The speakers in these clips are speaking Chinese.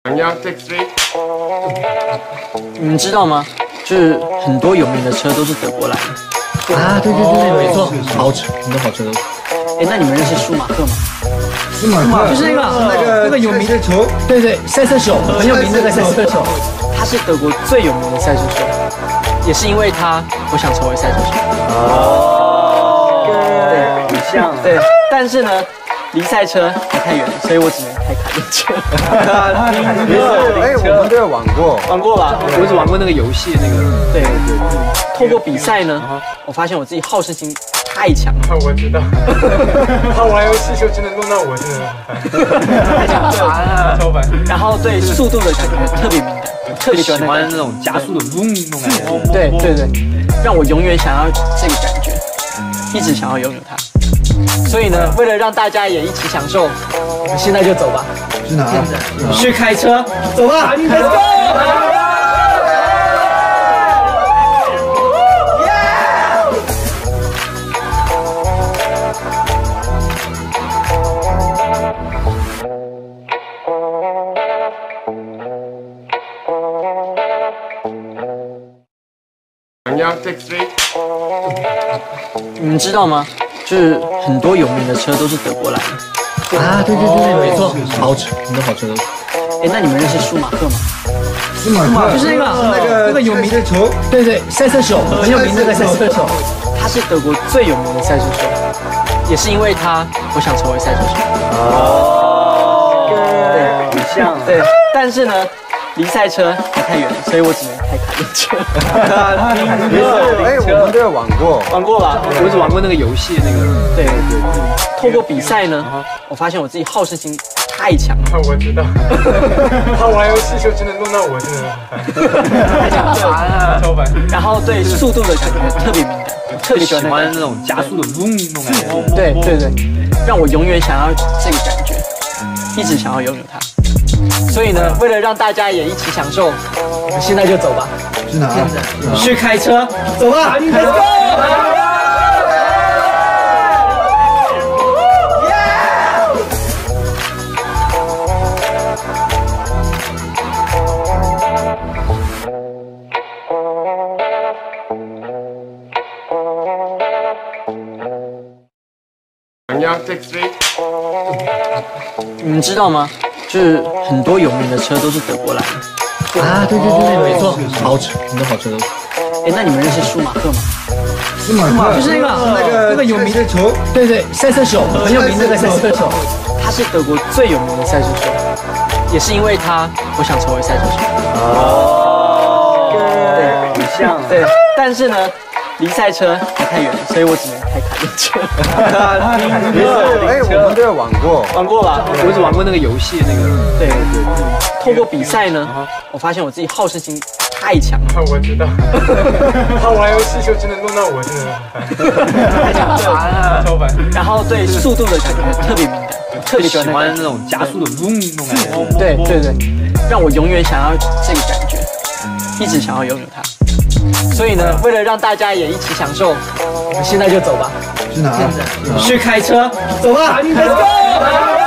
你们知道吗？就是很多有名的车都是德国来的啊，对对对，没错，豪车，很多豪车都是。 哎，那你们认识舒马赫吗？ 舒马赫就是那个有名的球，对对，赛车手，很有名的赛车手。 他是德国最有名的赛车手，也是因为他，我想成为赛车手。 哦， 对，很像。对，但是呢，离赛车还太远，所以我只能开卡丁车。 哎，我们都有玩过， 玩过吧？ 我只玩过那个游戏，那个。 对。透过比赛呢，我发现我自己好胜心太强了。 我知道，他玩游戏就真的弄到我真的太烦了， 超烦。 然后对速度的感觉特别敏感，特别喜欢那种加速的嗡那种感觉。 对对对，让我永远想要这个感觉，一直想要拥有它。所以呢，为了让大家也一起享受，我们现在就走吧。 去哪？ 去开车，走吧 ，Let's go！你们知道吗？就是很多有名的车都是德国来的啊，对对对，没错，豪车，很多豪车都是。 哎，那你们认识舒马赫吗？ 舒马赫就是那个有名的球，对对，赛车手，很有名的赛车手。 他是德国最有名的赛车手，也是因为他，我想成为赛车手。 哦， 对，很像。对，但是呢，离赛车还太远，所以我只能开卡丁车。 哎，我们都有玩过， 玩过吧？ 我只玩过那个游戏，那个。 对。透过比赛呢，我发现我自己好胜心太强了。 我知道，他玩游戏就真的弄到我真的太烦了， 超烦。 然后对速度的感觉特别敏感，特别喜欢那种加速的嗡那种感觉。 对对对，让我永远想要这个感觉，一直想要拥有它。所以呢，为了让大家也一起享受，我们现在就走吧。 去哪？ 去开车，走吧 ，Let's go！你们知道吗？就是很多有名的车都是德国来的啊，对对对，没错，豪车，很多豪车都是。 哎，那你们认识舒马赫吗？ 舒马赫就是那个有名的球，对对，赛车手，很有名的赛车手。 他是德国最有名的赛车手，也是因为他，我想成为赛车手。 哦， 对，很像。对，但是呢，离赛车还太远，所以我只能开卡丁车。 哎，我们都有玩过， 玩过吧？ 我只玩过那个游戏，那个。 对。透过比赛呢，我发现我自己好胜心太强了。 我知道，他玩游戏就真的弄到我真的太烦了， 超烦。 然后对速度的感觉特别敏感，特别喜欢那种加速的嗡那种感觉。 对对对，让我永远想要这个感觉，一直想要拥有它。所以呢，为了让大家也一起享受，我们现在就走吧。 去哪？ 去开车，走吧 ，Let's go！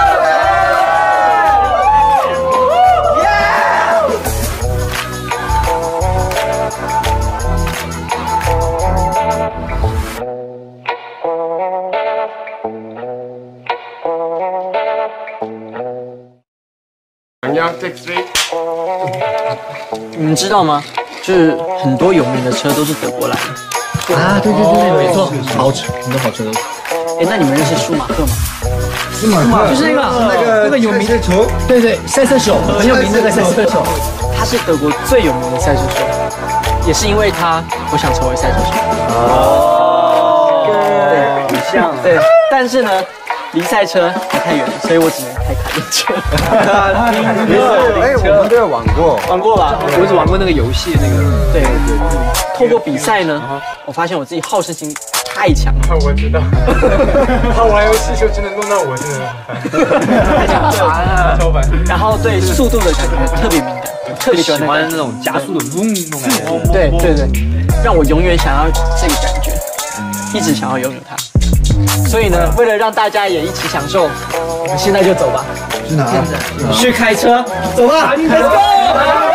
你们知道吗？就是很多有名的车都是德国来的啊，对对对，没错，豪车，很多豪车都是。 哎，那你们认识舒马赫吗？ 舒马赫就是那个有名的球，对对，赛车手，很有名的赛车手。 他是德国最有名的赛车手，也是因为他，我想成为赛车手。哦，对，很像。对，但是呢，离赛车还太远，所以我只能开卡丁车。 哎，我们都有玩过， 玩过吧？ 我只玩过那个游戏，那个。 对。透过比赛呢，我发现我自己好胜心太强了。 我知道，他玩游戏就真的弄到我真的太烦了， 超烦。 然后对速度的感觉特别敏感，特别喜欢那种加速的嗡那种感觉。 对对对，让我永远想要这个感觉， 一直想要拥有它。所以呢，为了让大家也一起享受，我们现在就走吧。 去哪？ 去开车，走吧 ，Let's go！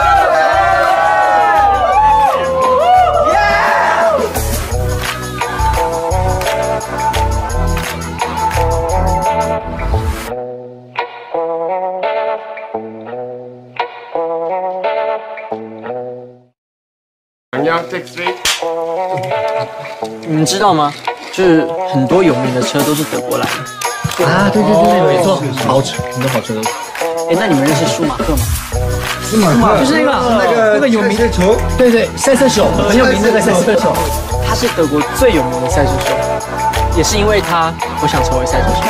你们知道吗？就是很多有名的车都是德国来的。 啊，对，没错，豪车，很多豪车都是。 哎，那你们认识舒马赫吗？ 舒马赫就是那个有名的球，对，赛车手，很有名的赛车手。 他是德国最有名的赛车手，也是因为他，我想成为赛车手。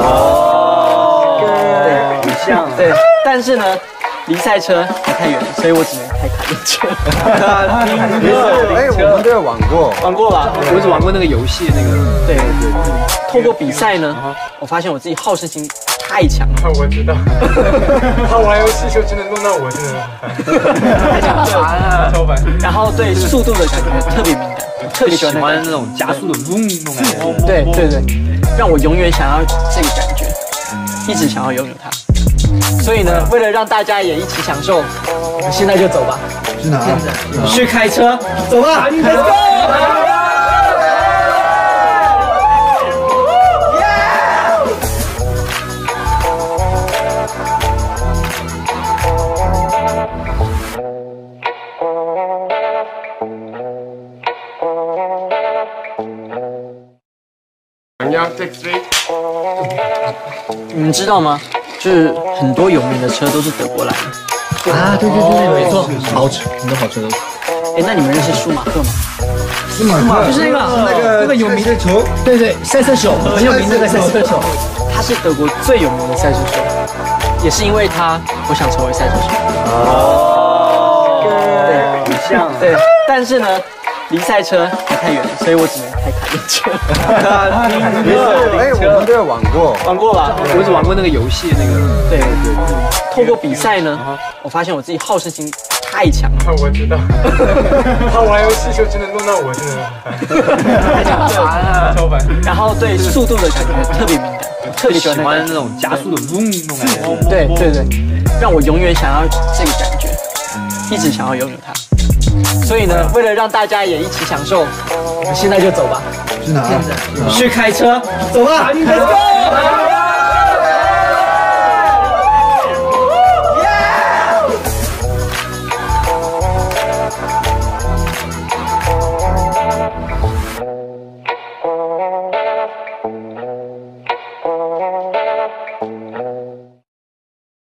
对， 很像。 对，但是呢，离赛车还太远了，所以我只能开卡丁车。 哎，我们都有玩过， 玩过吧？ 我只玩过那个游戏那个。 对。透过比赛呢，我发现我自己好胜心太强了。 我知道，他玩游戏就真的弄到我真的太强了， 超烦。 然后对速度的感觉特别敏感，特别喜欢那种加速的嗡那种感觉。 对，让我永远想要这个感觉，一直想要拥有它。所以呢，为了让大家也一起享受，我们现在就走吧。 去哪？ 去开车，走吧 ，Let's go！你们知道吗？就是很多有名的车都是德国来的。 啊，对，没错，豪车，很多豪车都是。 哎，那你们认识舒马赫吗？ 舒马赫就是那个有名的球，对，赛车手，很有名的赛车手。 他是德国最有名的赛车手，也是因为他，我想成为赛车手。对， 很像。 对，但是呢，离赛车还太远了，所以我只能开卡丁车。 哎，我们都有玩过， 玩过吧？ 我只玩过那个游戏那个。 对。透过比赛呢，我发现我自己好胜心太强了。 我知道，他玩游戏就真的弄到我真的太强了， 超烦。 然后对速度的感觉特别敏感，特别喜欢那种加速的嗡那种感觉。 对，让我永远想要这个感觉，一直想要拥有它。所以呢，为了让大家也一起享受，我们现在就走吧。 去哪？ 去开车，走吧 ，Let's go！